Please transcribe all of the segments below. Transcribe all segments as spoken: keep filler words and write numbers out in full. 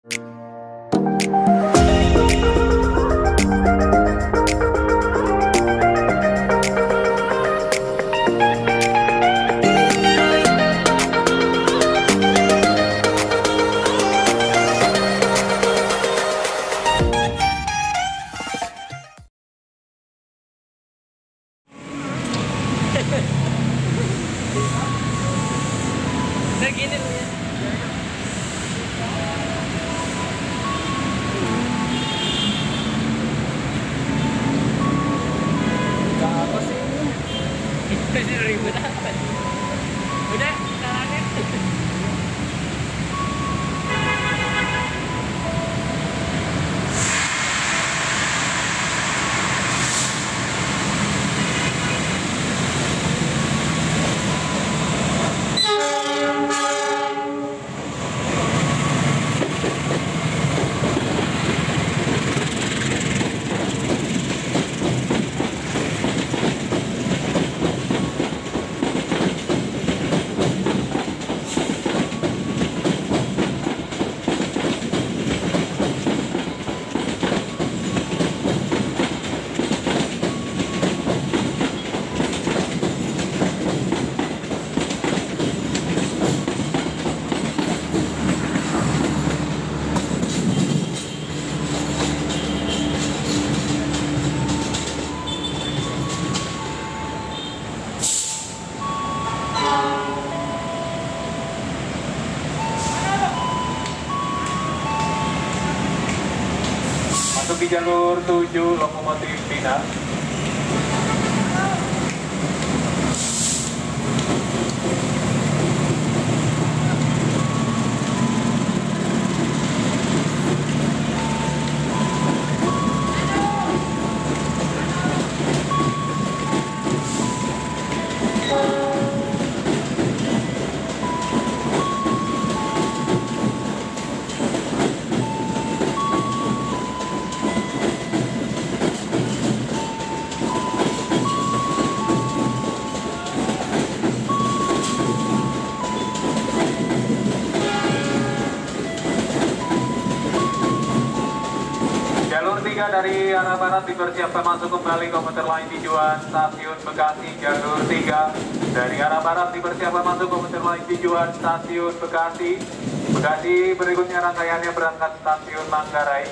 Gini loh ya. Gak apa sih? Itu sih ribet amat. Udah, caranya. Masuk di jalur tujuh lokomotif Bina. Jalur tiga dari arah barat dipersiapkan masuk kembali komuter lain tujuan stasiun Bekasi. Jalur tiga dari arah barat dipersiapkan masuk komuter lain tujuan stasiun Bekasi. Bekasi berikutnya rangkaiannya berangkat stasiun Manggarai.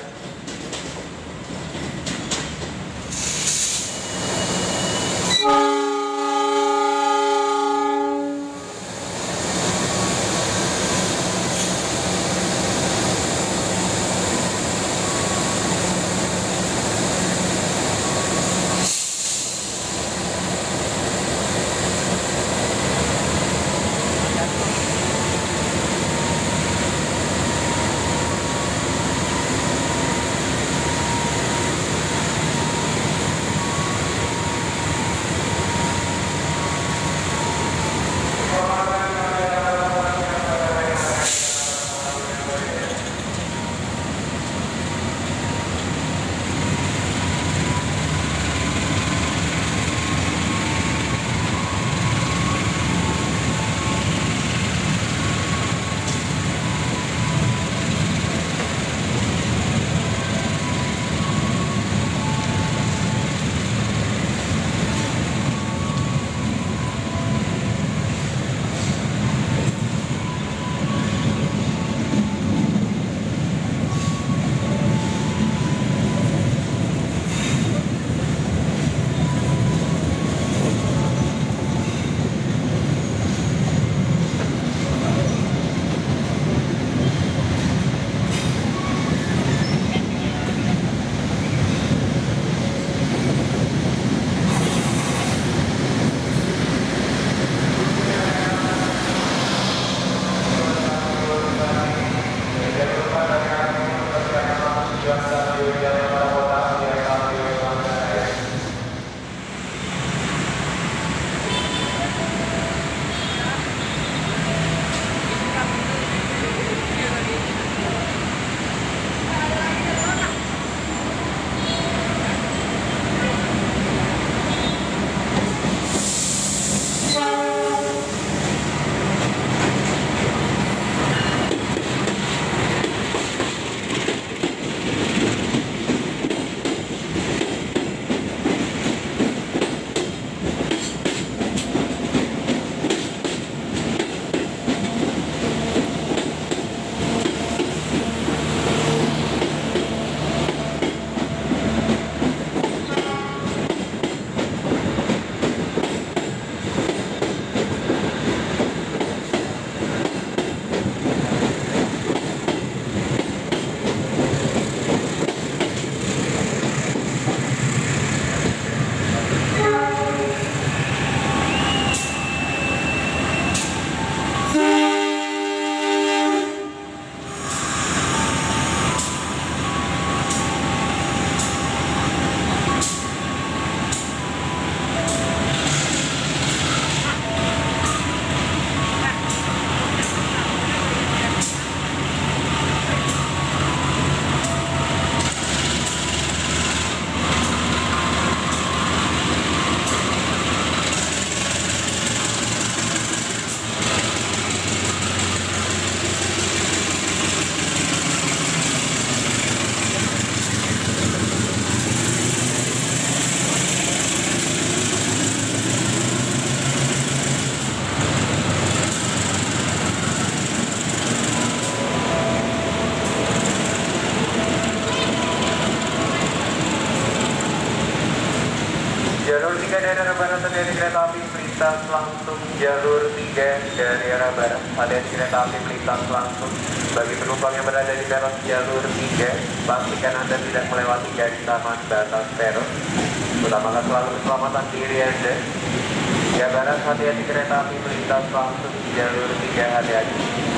Jalur tiga dari arah barat terjadi kereta api melintas langsung jalur tiga dari arah barat. Hati-hati kereta api melintas langsung. Bagi penumpang yang berada di peron jalur tiga, pastikan Anda tidak melewati garis taman batas peron. Utamakan selalu keselamatan diri Anda. Ya barat, hati-hati kereta api melintas langsung di jalur tiga, hati-hati.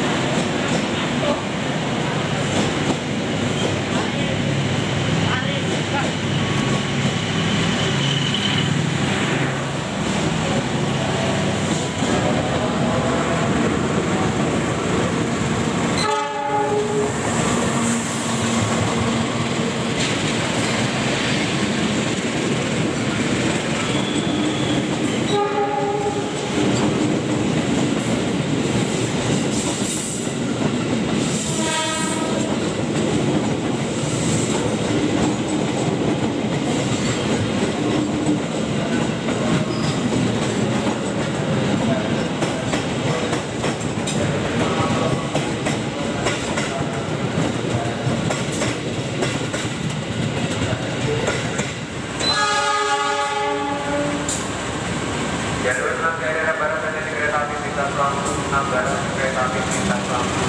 Jalur enam dari arah barat terjadi kereta api melintas langsung. enam barat kereta api melintas langsung.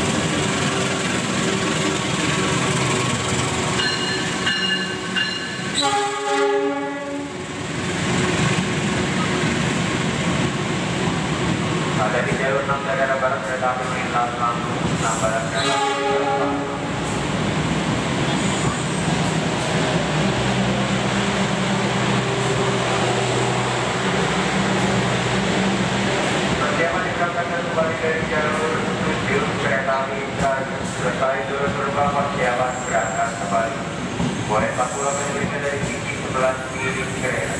Ada di jalur enam dari arah barat kereta api melintas langsung. enam barat kereta api melintas langsung. Persiapan diberangkatkan kembali dari jalur tujuh kereta api Trajek. Selesai turun gerbang, persiapan berangkat kembali. Boleh Pak Pulau menunjukkan dari sisi sebelah kiri kereta.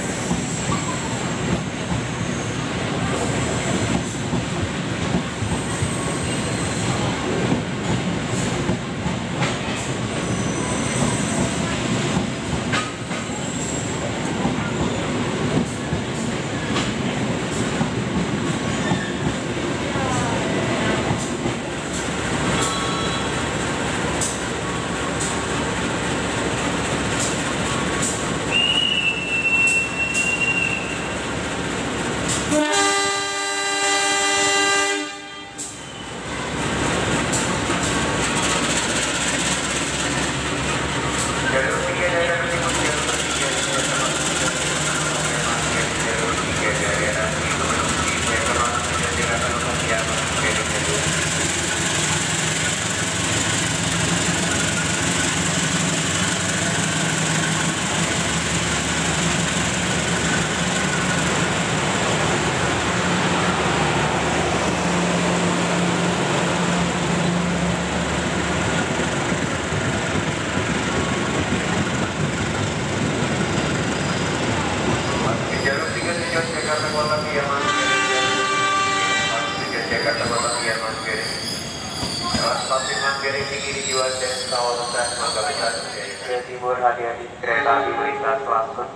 Timur, hati-hati kereta api melintas langsung.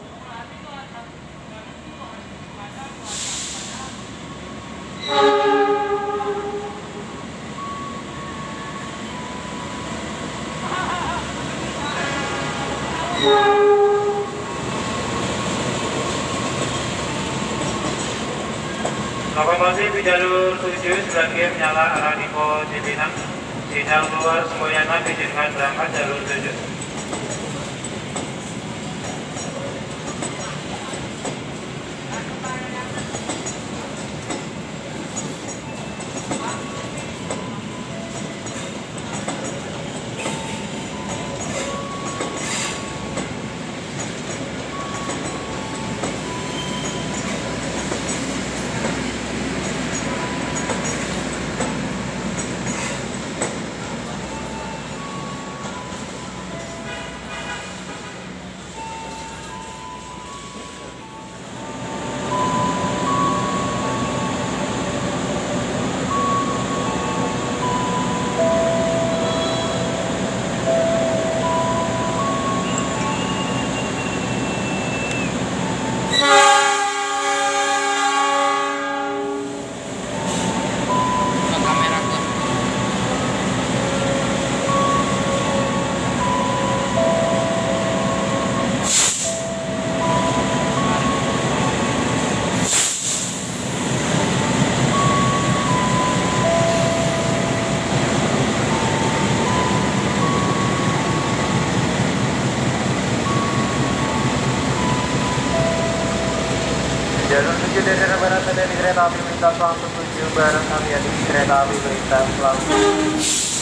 Lokomotif di jalur tujuh sebagai menyala arah Dipo Cipinang. Sinyal keluar semuanya diizinkan berangkat jalur tujuh. hati-hati di kereta api melintas langsung tujuh bareng hati-hati di kereta api melintas langsung.